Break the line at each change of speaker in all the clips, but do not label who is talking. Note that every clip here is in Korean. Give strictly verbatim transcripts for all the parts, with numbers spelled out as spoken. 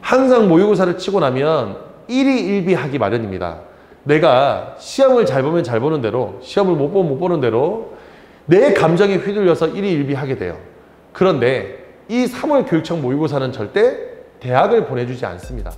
항상 모의고사를 치고 나면 일희일비하기 마련입니다. 내가 시험을 잘 보면 잘 보는 대로, 시험을 못 보면 못 보는 대로 내 감정에 휘둘려서 일희일비하게 돼요. 그런데 이 삼월 교육청 모의고사는 절대 대학을 보내주지 않습니다.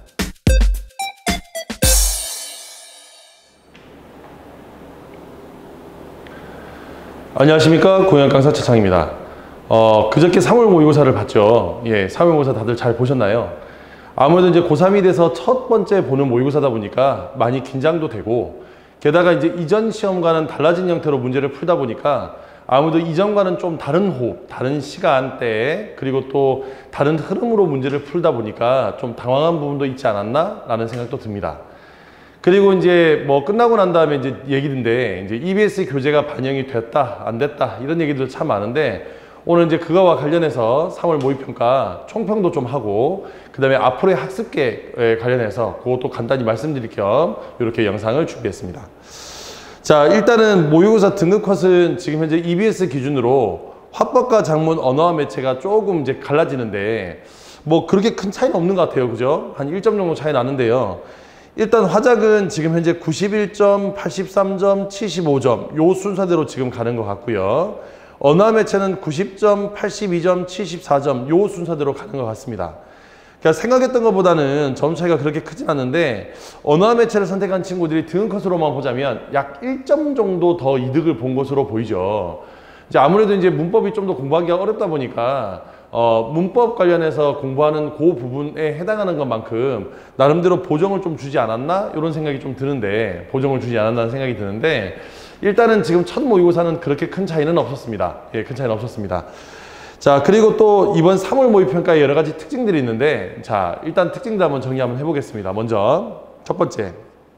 안녕하십니까, 고영 강사 최창입니다. 어, 그저께 삼월 모의고사를 봤죠. 예, 삼월 모의고사 다들 잘 보셨나요? 아무래도 이제 고삼이 돼서 첫 번째 보는 모의고사다 보니까 많이 긴장도 되고, 게다가 이제 이전 시험과는 달라진 형태로 문제를 풀다 보니까 아무래도 이전과는 좀 다른 호흡, 다른 시간대에, 그리고 또 다른 흐름으로 문제를 풀다 보니까 좀 당황한 부분도 있지 않았나 라는 생각도 듭니다. 그리고 이제 뭐 끝나고 난 다음에 이제 얘기인데, 이제 이비에스 교재가 반영이 됐다 안 됐다 이런 얘기들 참 많은데, 오늘 이제 그거와 관련해서 삼월 모의평가 총평도 좀 하고, 그 다음에 앞으로의 학습계에 관련해서 그것도 간단히 말씀드릴 겸 이렇게 영상을 준비했습니다. 자, 일단은 모의고사 등급 컷은 지금 현재 이비에스 기준으로 화법과 작문, 언어와 매체가 조금 이제 갈라지는데, 뭐 그렇게 큰 차이는 없는 것 같아요. 그죠? 한 일 점 정도 차이 나는데요. 일단 화작은 지금 현재 구십일 점, 팔십삼 점, 칠십오 점 요 순서대로 지금 가는 것 같고요. 언어와 매체는 구십 점, 팔십이 점, 칠십사 점 요 순서대로 가는 것 같습니다. 그러니까 생각했던 것보다는 점 차이가 그렇게 크진 않는데, 언어와 매체를 선택한 친구들이 등급컷으로만 보자면 약 일 점 정도 더 이득을 본 것으로 보이죠. 이제 아무래도 이제 문법이 좀 더 공부하기가 어렵다 보니까 어, 문법 관련해서 공부하는 그 부분에 해당하는 것만큼 나름대로 보정을 좀 주지 않았나? 이런 생각이 좀 드는데, 보정을 주지 않았다는 생각이 드는데, 일단은 지금 첫 모의고사는 그렇게 큰 차이는 없었습니다. 예, 큰 차이는 없었습니다. 자, 그리고 또 이번 삼월 모의평가에 여러 가지 특징들이 있는데, 자, 일단 특징도 한번 정리 한번 해보겠습니다. 먼저, 첫 번째.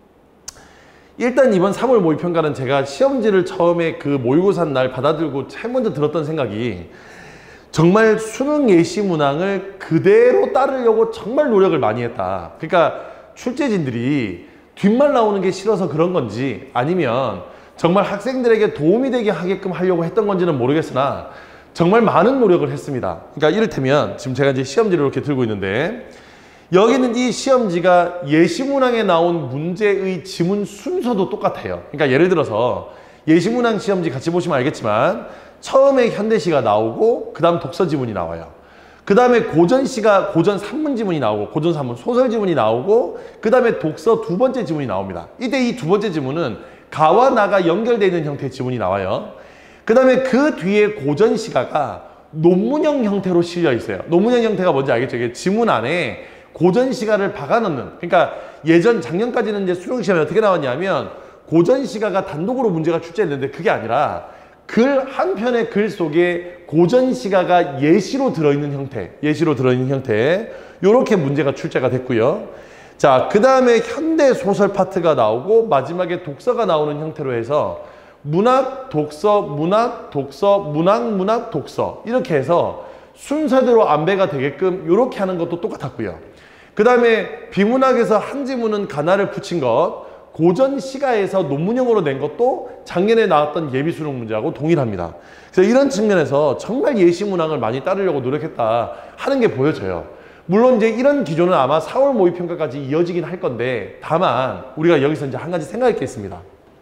일단 이번 삼월 모의평가는 제가 시험지를 처음에 그 모의고사 날 받아들고 제일 먼저 들었던 생각이, 정말 수능 예시 문항을 그대로 따르려고 정말 노력을 많이 했다. 그러니까 출제진들이 뒷말 나오는 게 싫어서 그런 건지, 아니면 정말 학생들에게 도움이 되게 하게끔 하려고 했던 건지는 모르겠으나 정말 많은 노력을 했습니다. 그러니까 이를테면 지금 제가 이제 시험지를 이렇게 들고 있는데, 여기는 이 시험지가 예시 문항에 나온 문제의 지문 순서도 똑같아요. 그러니까 예를 들어서 예시 문항 시험지 같이 보시면 알겠지만, 처음에 현대시가 나오고 그 다음 독서 지문이 나와요. 그 다음에 고전시가 고전 산문 지문이 나오고, 고전 산문 소설 지문이 나오고, 그 다음에 독서 두 번째 지문이 나옵니다. 이때 이 두 번째 지문은 가와 나가 연결되어 있는 형태의 지문이 나와요. 그 다음에 그 뒤에 고전시가가 논문형 형태로 실려 있어요. 논문형 형태가 뭔지 알겠죠? 이게 지문 안에 고전시가를 박아넣는, 그러니까 예전 작년까지는 이제 수능시험이 어떻게 나왔냐면 고전시가가 단독으로 문제가 출제했는데, 그게 아니라 글 한 편의 글 속에 고전시가가 예시로 들어있는 형태, 예시로 들어있는 형태, 요렇게 문제가 출제가 됐고요. 자, 그 다음에 현대 소설 파트가 나오고 마지막에 독서가 나오는 형태로 해서 문학, 독서, 문학, 독서, 문학, 문학, 독서, 이렇게 해서 순서대로 안배가 되게끔 이렇게 하는 것도 똑같았고요. 그 다음에 비문학에서 한 지문은 가나를 붙인 것, 고전 시가에서 논문형으로 낸 것도 작년에 나왔던 예비 수능 문제하고 동일합니다. 그래서 이런 측면에서 정말 예시 문항을 많이 따르려고 노력했다 하는 게 보여져요. 물론 이제 이런 기조는 아마 사월 모의평가까지 이어지긴 할 건데, 다만 우리가 여기서 이제 한 가지 생각할 게 있습니다.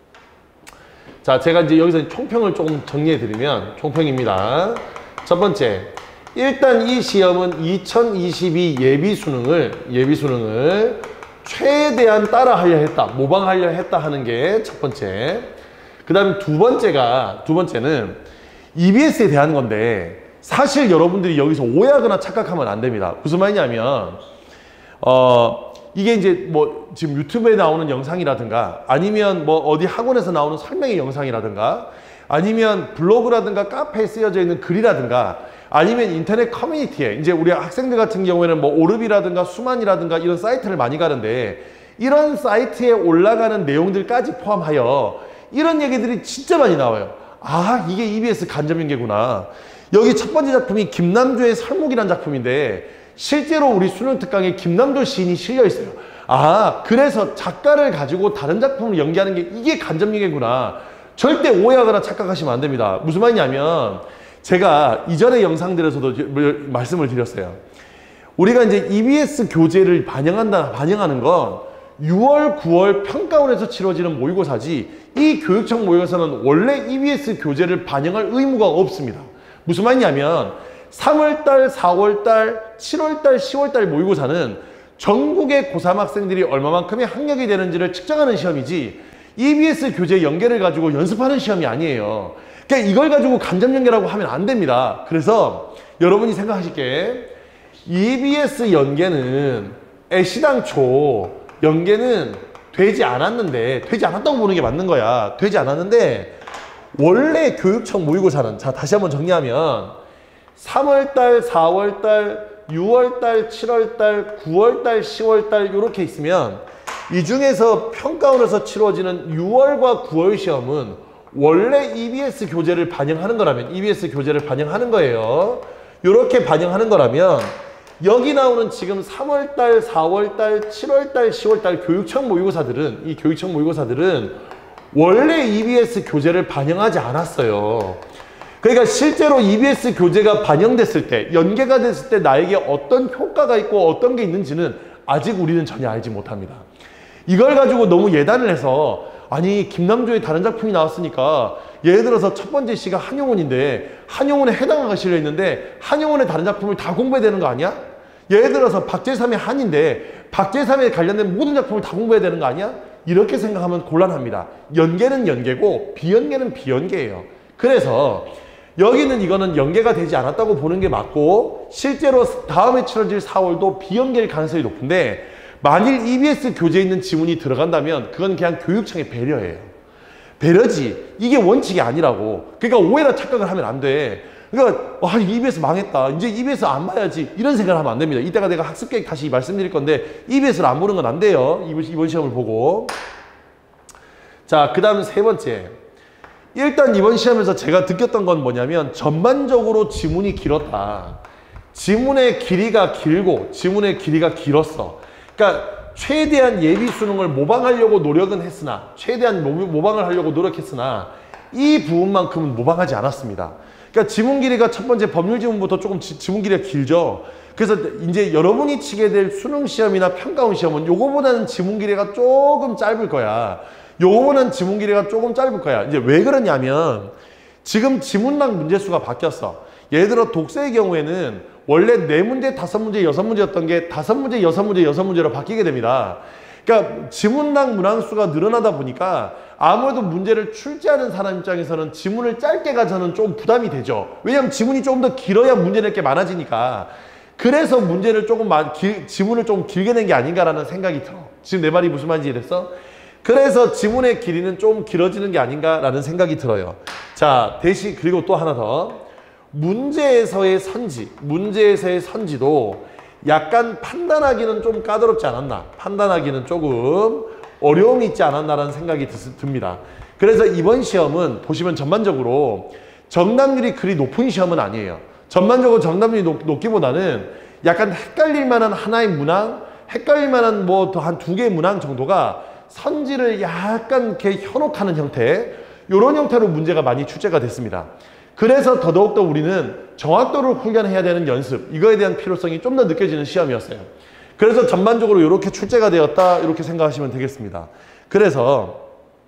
자, 제가 이제 여기서 총평을 조금 정리해 드리면, 총평입니다. 첫 번째, 일단 이 시험은 이천이십이 예비 수능을 예비 수능을 최대한 따라하려 했다, 모방하려 했다 하는 게 첫 번째. 그 다음에 두 번째가, 두 번째는 이비에스에 대한 건데, 사실 여러분들이 여기서 오해하거나 착각하면 안 됩니다. 무슨 말이냐면, 어, 이게 이제 뭐 지금 유튜브에 나오는 영상이라든가, 아니면 뭐 어디 학원에서 나오는 설명의 영상이라든가, 아니면 블로그라든가 카페에 쓰여져 있는 글이라든가, 아니면 인터넷 커뮤니티에, 이제 우리 학생들 같은 경우에는 뭐 오르비라든가 수만이라든가 이런 사이트를 많이 가는데, 이런 사이트에 올라가는 내용들까지 포함하여 이런 얘기들이 진짜 많이 나와요. 아, 이게 이비에스 간접연계구나. 여기 첫 번째 작품이 김남조의 설목이라는 작품인데, 실제로 우리 수능 특강에 김남조 시인이 실려 있어요. 아, 그래서 작가를 가지고 다른 작품을 연기하는 게 이게 간접연계구나. 절대 오해하거나 착각하시면 안 됩니다. 무슨 말이냐면, 제가 이전의 영상들에서도 말씀을 드렸어요. 우리가 이제 이비에스 교재를 반영한다, 반영하는 건 유월, 구월 평가원에서 치러지는 모의고사지 이 교육청 모의고사는 원래 이비에스 교재를 반영할 의무가 없습니다. 무슨 말이냐면 삼월달, 사월달, 칠월달, 시월달 모의고사는 전국의 고삼 학생들이 얼마만큼의 학력이 되는지를 측정하는 시험이지 이비에스 교재 연계를 가지고 연습하는 시험이 아니에요. 그러니까 이걸 가지고 간접 연계라고 하면 안 됩니다. 그래서 여러분이 생각하실 게 이비에스 연계는 애시당초 연계는 되지 않았는데 되지 않았다고 보는 게 맞는 거야. 되지 않았는데 원래 교육청 모의고사는 자 다시 한번 정리하면 삼월달, 사월달, 유월달, 칠월달, 구월달, 시월달 이렇게 있으면 이 중에서 평가원에서 치러지는 유월과 구월 시험은 원래 이비에스 교재를 반영하는 거라면 이비에스 교재를 반영하는 거예요. 이렇게 반영하는 거라면 여기 나오는 지금 삼월달, 사월달, 칠월달, 시월달 교육청 모의고사들은 이 교육청 모의고사들은 원래 이비에스 교재를 반영하지 않았어요. 그러니까 실제로 이비에스 교재가 반영됐을 때, 연계가 됐을 때 나에게 어떤 효과가 있고 어떤 게 있는지는 아직 우리는 전혀 알지 못합니다. 이걸 가지고 너무 예단을 해서 아니 김남조의 다른 작품이 나왔으니까 예를 들어서 첫 번째 시가 한용운인데 한용운에 해당하가 실려있는데 한용운의 다른 작품을 다 공부해야 되는 거 아니야? 예를 들어서 박제삼의 한인데 박제삼에 관련된 모든 작품을 다 공부해야 되는 거 아니야? 이렇게 생각하면 곤란합니다. 연계는 연계고 비연계는 비연계예요. 그래서 여기는 이거는 연계가 되지 않았다고 보는 게 맞고 실제로 다음에 치러질 사월도 비연계일 가능성이 높은데 만일 이비에스 교재에 있는 지문이 들어간다면 그건 그냥 교육청의 배려예요. 배려지. 이게 원칙이 아니라고. 그러니까 오해나 착각을 하면 안 돼. 그러니까 와 이비에스 망했다. 이제 이비에스 안 봐야지. 이런 생각을 하면 안 됩니다. 이따가 내가 학습계획 다시 말씀드릴 건데 이비에스를 안 보는 건 안 돼요. 이번, 이번 시험을 보고. 자, 그 다음 세 번째. 일단 이번 시험에서 제가 느꼈던 건 뭐냐면 전반적으로 지문이 길었다. 지문의 길이가 길고 지문의 길이가 길었어. 그러니까 최대한 예비 수능을 모방하려고 노력은 했으나 최대한 모방을 하려고 노력했으나 이 부분만큼은 모방하지 않았습니다. 그러니까 지문 길이가 첫 번째 법률 지문부터 조금 지, 지문 길이가 길죠. 그래서 이제 여러분이 치게 될 수능 시험이나 평가원 시험은 요거보다는 지문 길이가 조금 짧을 거야. 요거보다는 지문 길이가 조금 짧을 거야. 이제 왜 그러냐면 지금 지문당 문제수가 바뀌었어. 예를 들어 독서의 경우에는 원래 네 문제, 다섯 문제, 여섯 문제였던 게 다섯 문제, 여섯 문제, 여섯 문제로 바뀌게 됩니다. 그러니까 지문당 문항수가 늘어나다 보니까 아무래도 문제를 출제하는 사람 입장에서는 지문을 짧게 가서는 좀 부담이 되죠. 왜냐하면 지문이 조금 더 길어야 문제 낼 게 많아지니까. 그래서 문제를 조금 마, 길, 지문을 좀 길게 낸 게 아닌가라는 생각이 들어. 지금 내 말이 무슨 말인지 이해됐어? 그래서 지문의 길이는 좀 길어지는 게 아닌가라는 생각이 들어요. 자, 대신 그리고 또 하나 더. 문제에서의 선지, 문제에서의 선지도 약간 판단하기는 좀 까다롭지 않았나, 판단하기는 조금 어려움이 있지 않았나라는 생각이 듭니다. 그래서 이번 시험은 보시면 전반적으로 정답률이 그리 높은 시험은 아니에요. 전반적으로 정답률이 높, 높기보다는 약간 헷갈릴 만한 하나의 문항, 헷갈릴 만한 뭐 한 두 개의 문항 정도가 선지를 약간 이렇게 현혹하는 형태, 이런 형태로 문제가 많이 출제가 됐습니다. 그래서 더더욱더 우리는 정확도를 훈련해야 되는 연습, 이거에 대한 필요성이 좀 더 느껴지는 시험이었어요. 그래서 전반적으로 이렇게 출제가 되었다, 이렇게 생각하시면 되겠습니다. 그래서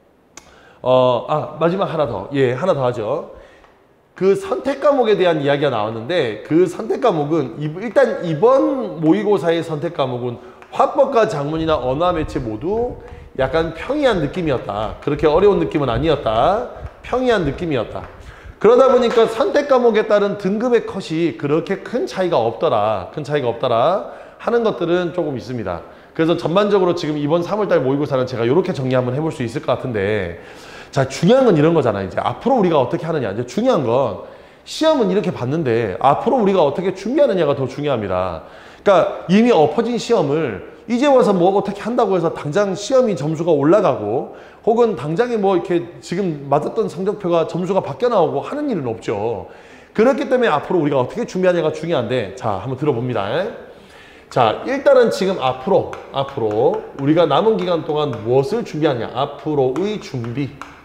어, 아 마지막 하나 더, 예, 하나 더 하죠. 그 선택 과목에 대한 이야기가 나왔는데 그 선택 과목은 일단 이번 모의고사의 선택 과목은 화법과 작문이나 언어와 매체 모두 약간 평이한 느낌이었다. 그렇게 어려운 느낌은 아니었다. 평이한 느낌이었다. 그러다 보니까 선택 과목에 따른 등급의 컷이 그렇게 큰 차이가 없더라. 큰 차이가 없더라 하는 것들은 조금 있습니다. 그래서 전반적으로 지금 이번 삼월달 모의고사는 제가 이렇게 정리 한번 해볼 수 있을 것 같은데, 자, 중요한 건 이런 거잖아요. 이제 앞으로 우리가 어떻게 하느냐. 이제 중요한 건 시험은 이렇게 봤는데 앞으로 우리가 어떻게 준비하느냐가 더 중요합니다. 그러니까 이미 엎어진 시험을 이제 와서 뭐 어떻게 한다고 해서 당장 시험이 점수가 올라가고 혹은 당장에 뭐 이렇게 지금 맞았던 성적표가 점수가 바뀌어 나오고 하는 일은 없죠. 그렇기 때문에 앞으로 우리가 어떻게 준비하냐가 중요한데, 자, 한번 들어봅니다. 자, 일단은 지금 앞으로 앞으로 우리가 남은 기간 동안 무엇을 준비하냐. 앞으로의 준비.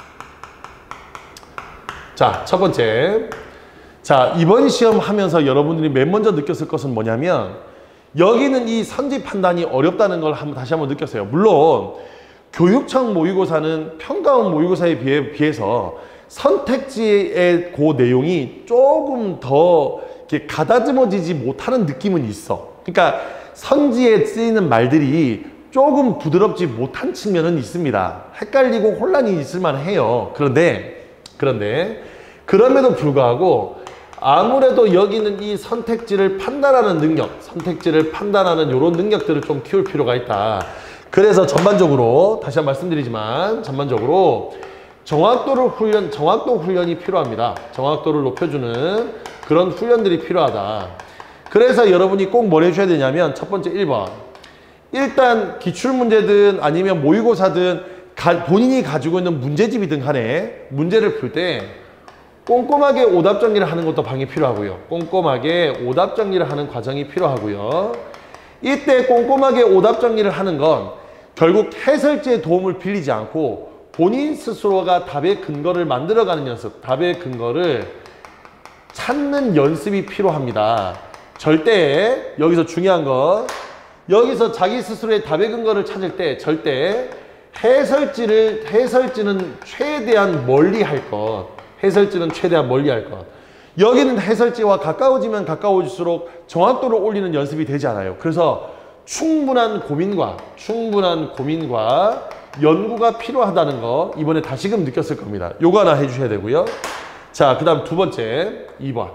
자, 첫 번째. 자, 이번 시험 하면서 여러분들이 맨 먼저 느꼈을 것은 뭐냐면 여기는 이 선지 판단이 어렵다는 걸 한번 다시 한번 느꼈어요. 물론 교육청 모의고사는 평가원 모의고사에 비해, 비해서 선택지의 그 내용이 조금 더 이렇게 가다듬어지지 못하는 느낌은 있어. 그러니까 선지에 쓰이는 말들이 조금 부드럽지 못한 측면은 있습니다. 헷갈리고 혼란이 있을 만해요. 그런데 그런데 그럼에도 불구하고 아무래도 여기는 이 선택지를 판단하는 능력, 선택지를 판단하는 이런 능력들을 좀 키울 필요가 있다. 그래서 전반적으로 다시 한번 말씀드리지만 전반적으로 정확도를 훈련, 정확도 훈련이 필요합니다. 정확도를 높여주는 그런 훈련들이 필요하다. 그래서 여러분이 꼭 뭘 해줘야 되냐면 첫 번째 일 번 일단 기출문제든 아니면 모의고사든 가, 본인이 가지고 있는 문제집이든 간에 문제를 풀 때 꼼꼼하게 오답 정리를 하는 것도 방이 필요하고요. 꼼꼼하게 오답 정리를 하는 과정이 필요하고요. 이때 꼼꼼하게 오답 정리를 하는 건 결국 해설지의 도움을 빌리지 않고 본인 스스로가 답의 근거를 만들어가는 연습, 답의 근거를 찾는 연습이 필요합니다. 절대 여기서 중요한 건 여기서 자기 스스로의 답의 근거를 찾을 때 절대 해설지를 해설지는 최대한 멀리 할 것, 해설지는 최대한 멀리 할 것. 여기는 해설지와 가까워지면 가까워질수록 정확도를 올리는 연습이 되지 않아요. 그래서 충분한 고민과 충분한 고민과 연구가 필요하다는 거 이번에 다시금 느꼈을 겁니다. 요거 하나 해주셔야 되고요. 자, 그 다음 두 번째 이 번.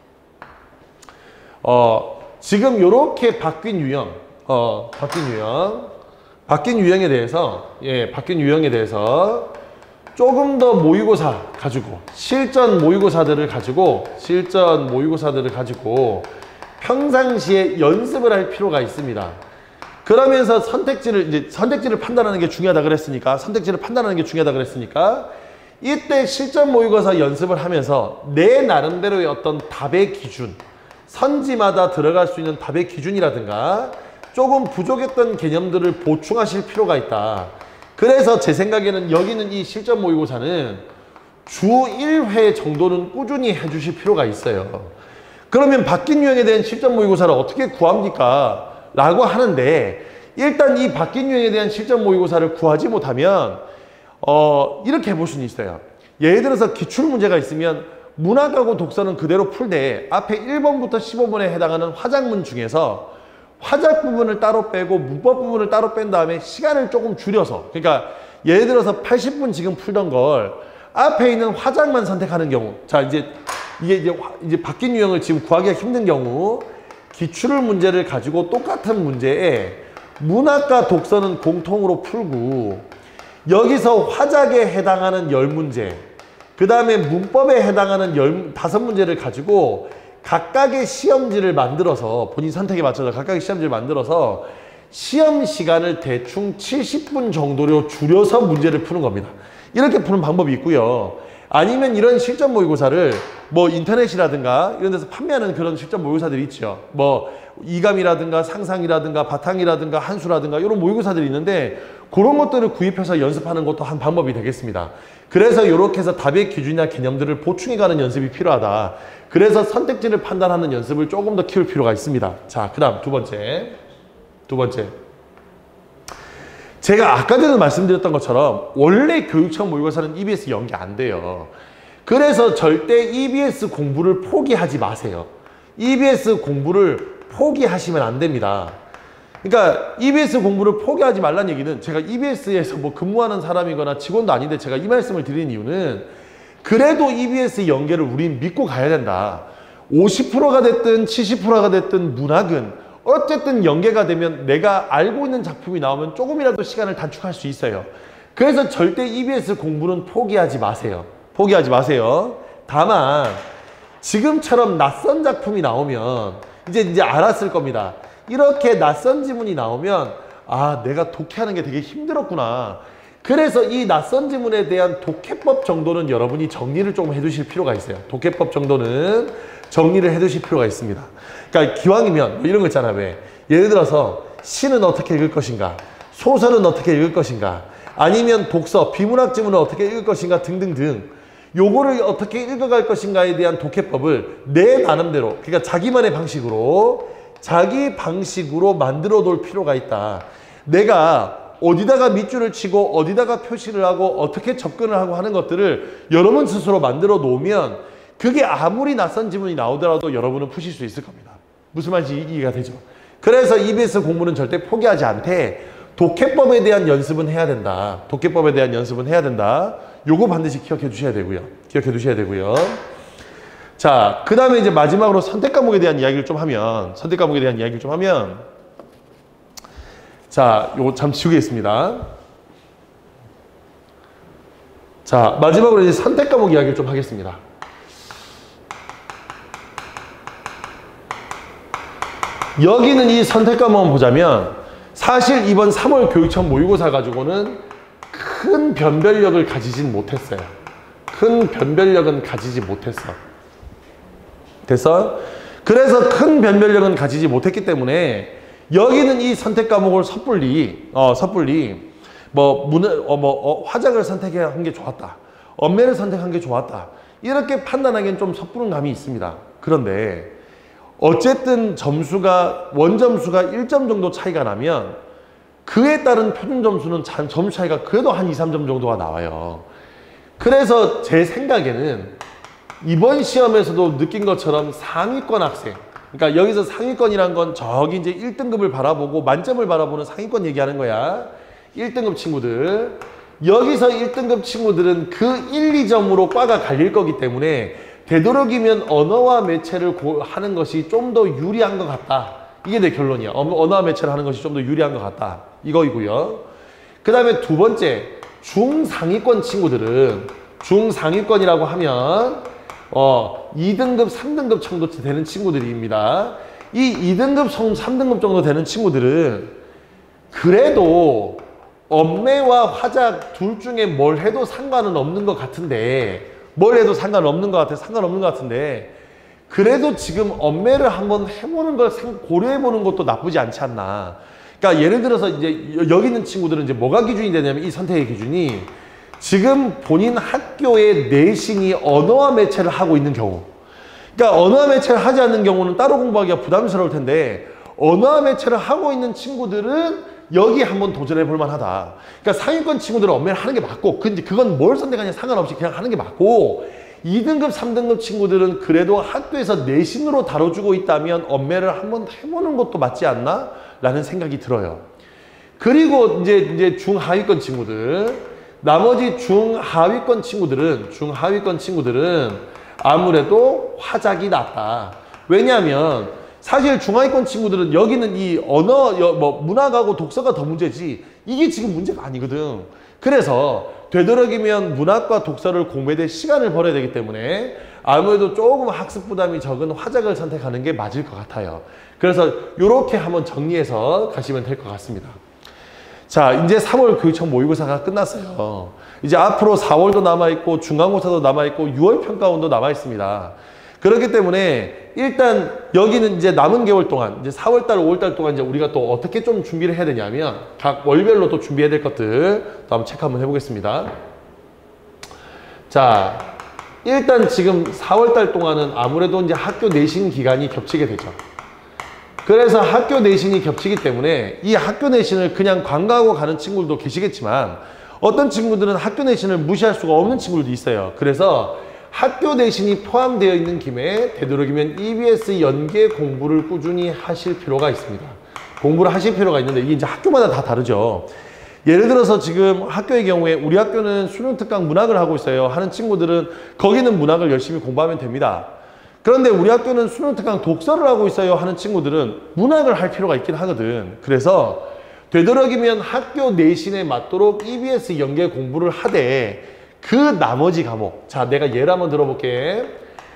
어, 지금 요렇게 바뀐 유형, 어, 바뀐 유형, 바뀐 유형에 대해서, 예, 바뀐 유형에 대해서 조금 더 모의고사 가지고, 실전 모의고사들을 가지고, 실전 모의고사들을 가지고 평상시에 연습을 할 필요가 있습니다. 그러면서 선택지를, 이제 선택지를 판단하는 게 중요하다 그랬으니까, 선택지를 판단하는 게 중요하다 그랬으니까, 이때 실전 모의고사 연습을 하면서 내 나름대로의 어떤 답의 기준, 선지마다 들어갈 수 있는 답의 기준이라든가 조금 부족했던 개념들을 보충하실 필요가 있다. 그래서 제 생각에는 여기는 이 실전 모의고사는 주 일 회 정도는 꾸준히 해주실 필요가 있어요. 그러면 바뀐 유형에 대한 실전 모의고사를 어떻게 구합니까? 라고 하는데 일단 이 바뀐 유형에 대한 실전 모의고사를 구하지 못하면 어, 이렇게 해볼 수는 있어요. 예를 들어서 기출문제가 있으면 문학하고 독서는 그대로 풀되 앞에 일 번부터 십오 번에 해당하는 화작문 중에서 화작 부분을 따로 빼고 문법 부분을 따로 뺀 다음에 시간을 조금 줄여서, 그러니까 예를 들어서 팔십 분 지금 풀던 걸 앞에 있는 화작만 선택하는 경우, 자 이제 이게 이제, 이제 바뀐 유형을 지금 구하기가 힘든 경우 기출 문제를 가지고 똑같은 문제에 문학과 독서는 공통으로 풀고 여기서 화작에 해당하는 열 문제, 그 다음에 문법에 해당하는 열, 다섯 문제를 가지고 각각의 시험지를 만들어서 본인 선택에 맞춰서 각각의 시험지를 만들어서 시험 시간을 대충 칠십 분 정도로 줄여서 문제를 푸는 겁니다. 이렇게 푸는 방법이 있고요. 아니면 이런 실전 모의고사를 뭐 인터넷이라든가 이런 데서 판매하는 그런 실전 모의고사들이 있죠. 뭐 이감이라든가 상상이라든가 바탕이라든가 한수라든가 이런 모의고사들이 있는데 그런 것들을 구입해서 연습하는 것도 한 방법이 되겠습니다. 그래서 이렇게 해서 답의 기준이나 개념들을 보충해가는 연습이 필요하다. 그래서 선택지를 판단하는 연습을 조금 더 키울 필요가 있습니다. 자, 그 다음 두 번째. 두 번째. 제가 아까 전에 말씀드렸던 것처럼 원래 교육청 모의고사는 이비에스 연계 안 돼요. 그래서 절대 이비에스 공부를 포기하지 마세요. 이비에스 공부를 포기하시면 안 됩니다. 그러니까 이비에스 공부를 포기하지 말라는 얘기는 제가 이비에스에서 뭐 근무하는 사람이거나 직원도 아닌데 제가 이 말씀을 드리는 이유는 그래도 이비에스 연계를 우린 믿고 가야 된다. 오십 퍼센트가 됐든 칠십 퍼센트가 됐든 문학은 어쨌든 연계가 되면 내가 알고 있는 작품이 나오면 조금이라도 시간을 단축할 수 있어요. 그래서 절대 이비에스 공부는 포기하지 마세요. 포기하지 마세요. 다만 지금처럼 낯선 작품이 나오면 이제 이제 알았을 겁니다. 이렇게 낯선 지문이 나오면 아, 내가 독해하는 게 되게 힘들었구나. 그래서 이 낯선 지문에 대한 독해법 정도는 여러분이 정리를 좀 해두실 필요가 있어요. 독해법 정도는 정리를 해두실 필요가 있습니다. 그러니까 기왕이면 뭐 이런 거 있잖아요. 왜? 예를 들어서 시는 어떻게 읽을 것인가, 소설은 어떻게 읽을 것인가, 아니면 독서, 비문학 지문을 어떻게 읽을 것인가 등등등 요거를 어떻게 읽어갈 것인가에 대한 독해법을 내 나름대로, 그러니까 자기만의 방식으로 자기 방식으로 만들어 놓을 필요가 있다. 내가 어디다가 밑줄을 치고 어디다가 표시를 하고 어떻게 접근을 하고 하는 것들을 여러분 스스로 만들어 놓으면 그게 아무리 낯선 지문이 나오더라도 여러분은 푸실 수 있을 겁니다. 무슨 말인지 이해가 되죠? 그래서 이비에스 공부는 절대 포기하지 않되 독해법에 대한 연습은 해야 된다. 독해법에 대한 연습은 해야 된다. 요거 반드시 기억해 주셔야 되고요. 기억해 두셔야 되고요. 자, 그 다음에 이제 마지막으로 선택 과목에 대한 이야기를 좀 하면, 선택 과목에 대한 이야기를 좀 하면, 자, 요거 잠시 지우겠습니다. 자, 마지막으로 이제 선택 과목 이야기를 좀 하겠습니다. 여기는 이 선택 과목을 보자면, 사실 이번 삼월 교육청 모의고사 가지고는 큰 변별력을 가지진 못했어요. 큰 변별력은 가지지 못했어. 됐어? 그래서 큰 변별력은 가지지 못했기 때문에 여기는 이 선택 과목을 섣불리, 어, 섣불리, 뭐, 문, 어, 뭐, 어, 화작을 선택한 게 좋았다. 엄매를 선택한 게 좋았다. 이렇게 판단하기엔 좀 섣부른 감이 있습니다. 그런데 어쨌든 점수가, 원점수가 일 점 정도 차이가 나면 그에 따른 표준 점수는 점수 차이가 그래도 한 이, 삼 점 정도가 나와요. 그래서 제 생각에는 이번 시험에서도 느낀 것처럼 상위권 학생, 그러니까 여기서 상위권이란 건 저기 이제 일 등급을 바라보고 만점을 바라보는 상위권 얘기하는 거야. 일 등급 친구들. 여기서 일 등급 친구들은 그 일, 이 점으로 과가 갈릴 거기 때문에 되도록이면 언어와 매체를 고, 하는 것이 좀 더 유리한 것 같다. 이게 내 결론이야. 언어와 매체를 하는 것이 좀 더 유리한 것 같다. 이거이고요. 그 다음에 두 번째, 중상위권 친구들은, 중상위권이라고 하면 어, 이 등급, 삼 등급 정도 되는 친구들입니다. 이 이 등급, 삼 등급 정도 되는 친구들은 그래도 엄매와 화작 둘 중에 뭘 해도 상관은 없는 것 같은데, 뭘 해도 상관없는 것 같아, 상관없는 것 같은데, 그래도 지금 엄매를 한번 해보는 걸 고려해보는 것도 나쁘지 않지 않나. 그러니까 예를 들어서 이제 여기 있는 친구들은 이제 뭐가 기준이 되냐면 이 선택의 기준이 지금 본인 학교의 내신이 언어와 매체를 하고 있는 경우, 그러니까 언어와 매체를 하지 않는 경우는 따로 공부하기가 부담스러울 텐데 언어와 매체를 하고 있는 친구들은 여기 한번 도전해 볼 만하다. 그러니까 상위권 친구들은 엄매를 하는 게 맞고, 근데 그건 뭘 선택하냐 상관없이 그냥 하는 게 맞고, 이 등급, 삼 등급 친구들은 그래도 학교에서 내신으로 다뤄주고 있다면 엄매를 한번 해보는 것도 맞지 않나? 라는 생각이 들어요. 그리고 이제, 이제 중하위권 친구들, 나머지 중하위권 친구들은, 중하위권 친구들은 아무래도 화작이 낫다. 왜냐하면 사실 중하위권 친구들은 여기는 이 언어, 뭐 문학하고 독서가 더 문제지 이게 지금 문제가 아니거든. 그래서 되도록이면 문학과 독서를 공부에 대해 시간을 벌어야 되기 때문에 아무래도 조금 학습 부담이 적은 화작을 선택하는 게 맞을 것 같아요. 그래서 이렇게 한번 정리해서 가시면 될 것 같습니다. 자, 이제 삼월 교육청 모의고사가 끝났어요. 이제 앞으로 사월도 남아있고 중간고사도 남아있고 유월 평가원도 남아있습니다. 그렇기 때문에 일단 여기는 이제 남은 개월 동안, 이제 사월달, 오월달 동안 이제 우리가 또 어떻게 좀 준비를 해야 되냐면 각 월별로 또 준비해야 될 것들 또 한번 체크 한번 해보겠습니다. 자, 일단 지금 사월달 동안은 아무래도 이제 학교 내신 기간이 겹치게 되죠. 그래서 학교 내신이 겹치기 때문에 이 학교 내신을 그냥 관광하고 가는 친구들도 계시겠지만 어떤 친구들은 학교 내신을 무시할 수가 없는 친구들도 있어요. 그래서 학교 내신이 포함되어 있는 김에 되도록이면 이비에스 연계 공부를 꾸준히 하실 필요가 있습니다. 공부를 하실 필요가 있는데 이게 이제 학교마다 다 다르죠. 예를 들어서 지금 학교의 경우에 우리 학교는 수능 특강 문학을 하고 있어요 하는 친구들은 거기는 문학을 열심히 공부하면 됩니다. 그런데 우리 학교는 수능 특강 독서를 하고 있어요 하는 친구들은 문학을 할 필요가 있긴 하거든. 그래서 되도록이면 학교 내신에 맞도록 이비에스 연계 공부를 하되 그 나머지 과목, 자 내가 예를 한번 들어볼게.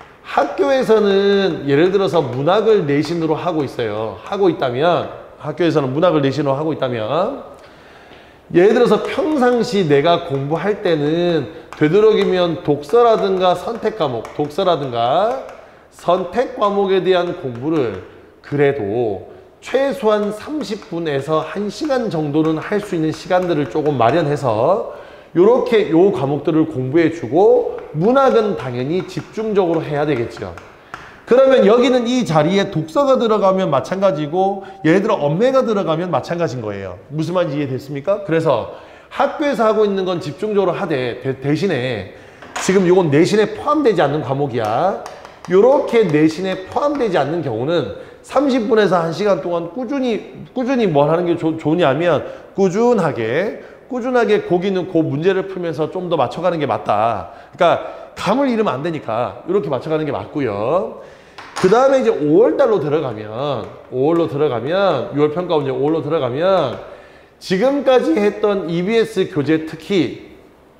학교에서는 예를 들어서 문학을 내신으로 하고 있어요. 하고 있다면 학교에서는 문학을 내신으로 하고 있다면 예를 들어서 평상시 내가 공부할 때는 되도록이면 독서라든가 선택 과목, 독서라든가 선택 과목에 대한 공부를 그래도 최소한 삼십 분에서 한 시간 정도는 할 수 있는 시간들을 조금 마련해서 요렇게 요 과목들을 공부해 주고 문학은 당연히 집중적으로 해야 되겠죠. 그러면 여기는 이 자리에 독서가 들어가면 마찬가지고 예를 들어 엄매가 들어가면 마찬가지인 거예요. 무슨 말인지 이해됐습니까? 그래서 학교에서 하고 있는 건 집중적으로 하되 대, 대신에 지금 이건 내신에 포함되지 않는 과목이야. 이렇게 내신에 포함되지 않는 경우는 삼십 분에서 한 시간 동안 꾸준히 꾸준히 뭘 하는 게 조, 좋냐면 꾸준하게 꾸준하게 거기는 그 문제를 풀면서 좀 더 맞춰가는 게 맞다. 그러니까 감을 잃으면 안 되니까 이렇게 맞춰가는 게 맞고요. 그 다음에 이제 오월 달로 들어가면 오월로 들어가면 유월 평가원 이제 오월로 들어가면 지금까지 했던 이비에스 교재 특히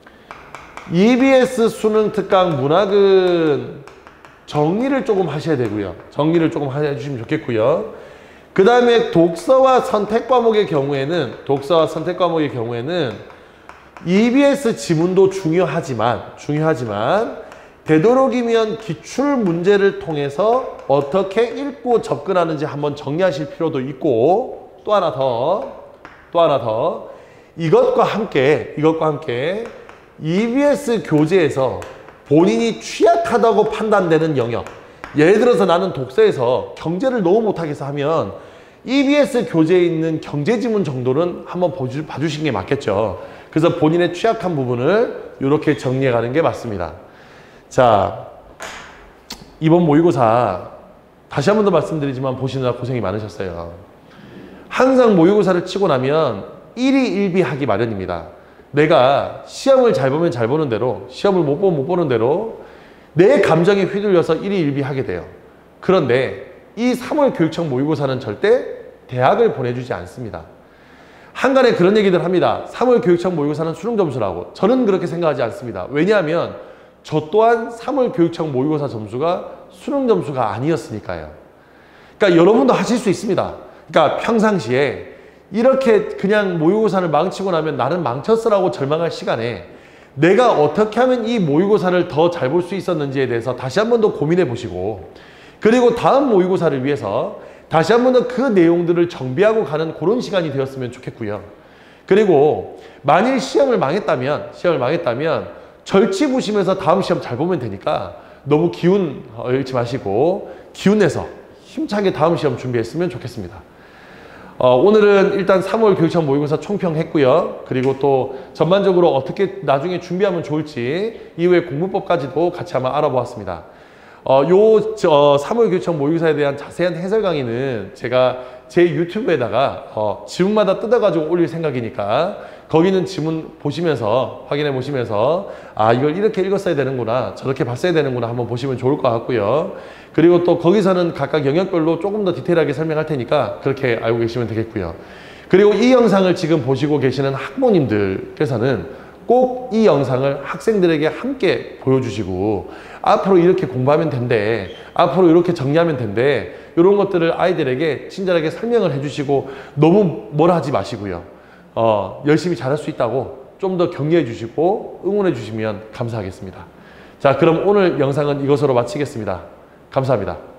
이비에스 수능 특강 문학은 정리를 조금 하셔야 되고요. 정리를 조금 해주시면 좋겠고요. 그 다음에 독서와 선택 과목의 경우에는 독서와 선택 과목의 경우에는 이비에스 지문도 중요하지만 중요하지만 되도록이면 기출 문제를 통해서 어떻게 읽고 접근하는지 한번 정리하실 필요도 있고 또 하나 더 또 하나 더 이것과 함께 이것과 함께 이비에스 교재에서 본인이 취약하다고 판단되는 영역 예를 들어서 나는 독서에서 경제를 너무 못하겠어 하면 이비에스 교재에 있는 경제지문 정도는 한번 봐주, 봐주시는 게 맞겠죠. 그래서 본인의 취약한 부분을 이렇게 정리해 가는 게 맞습니다. 자, 이번 모의고사 다시 한 번 더 말씀드리지만 보시느라 고생이 많으셨어요. 항상 모의고사를 치고 나면 일이 일비하기 마련입니다. 내가 시험을 잘 보면 잘 보는 대로 시험을 못 보면 못 보는 대로 내 감정에 휘둘려서 일이 일비하게 돼요. 그런데 이 삼월 교육청 모의고사는 절대 대학을 보내주지 않습니다. 한간에 그런 얘기들 합니다. 삼월 교육청 모의고사는 수능 점수라고. 저는 그렇게 생각하지 않습니다. 왜냐하면 저 또한 삼월 교육청 모의고사 점수가 수능 점수가 아니었으니까요. 그러니까 여러분도 하실 수 있습니다. 그러니까 평상시에 이렇게 그냥 모의고사를 망치고 나면 나는 망쳤어라고 절망할 시간에 내가 어떻게 하면 이 모의고사를 더 잘 볼 수 있었는지에 대해서 다시 한 번 더 고민해 보시고 그리고 다음 모의고사를 위해서 다시 한 번 더 그 내용들을 정비하고 가는 그런 시간이 되었으면 좋겠고요. 그리고 만일 시험을 망했다면 시험을 망했다면 절치부심해서 다음 시험 잘 보면 되니까 너무 기운 잃지 마시고 기운 내서 힘차게 다음 시험 준비했으면 좋겠습니다. 어, 오늘은 일단 삼월 교육청 모의고사 총평했고요. 그리고 또 전반적으로 어떻게 나중에 준비하면 좋을지 이후에 공부법까지도 같이 한번 알아보았습니다. 어, 요 저, 삼월 교육청 모의고사에 대한 자세한 해설 강의는 제가 제 유튜브에다가 어, 지문마다 뜯어가지고 올릴 생각이니까 거기는 지문 보시면서 확인해 보시면서 아 이걸 이렇게 읽었어야 되는구나 저렇게 봤어야 되는구나 한번 보시면 좋을 것 같고요. 그리고 또 거기서는 각각 영역별로 조금 더 디테일하게 설명할 테니까 그렇게 알고 계시면 되겠고요. 그리고 이 영상을 지금 보시고 계시는 학부모님들께서는 꼭 이 영상을 학생들에게 함께 보여주시고 앞으로 이렇게 공부하면 된대 앞으로 이렇게 정리하면 된대 이런 것들을 아이들에게 친절하게 설명을 해주시고 너무 뭐라 하지 마시고요. 어, 열심히 잘할 수 있다고 좀 더 격려해 주시고 응원해 주시면 감사하겠습니다. 자, 그럼 오늘 영상은 이것으로 마치겠습니다. 감사합니다.